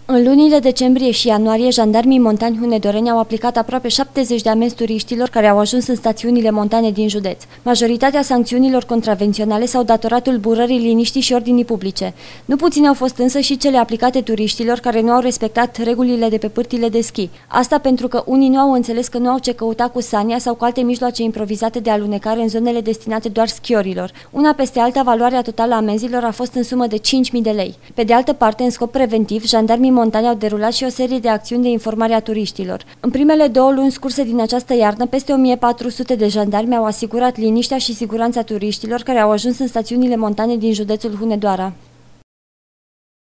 În lunile decembrie și ianuarie, jandarmii montani hunedoreni au aplicat aproape 70 de amenzi turiștilor care au ajuns în stațiunile montane din județ. Majoritatea sancțiunilor contravenționale s-au datorat tulburării liniștii și ordinii publice. Nu puține au fost însă și cele aplicate turiștilor care nu au respectat regulile de pe pârtile de schi. Asta pentru că unii nu au înțeles că nu au ce căuta cu sania sau cu alte mijloace improvizate de alunecare în zonele destinate doar schiorilor. Una peste alta, valoarea totală a amenzilor a fost în sumă de 5.000 de lei. Pe de altă parte, în scop preventiv, jandarmii montani au derulat și o serie de acțiuni de informare a turiștilor. În primele 2 luni scurse din această iarnă, peste 1400 de jandarmi au asigurat liniștea și siguranța turiștilor care au ajuns în stațiunile montane din județul Hunedoara.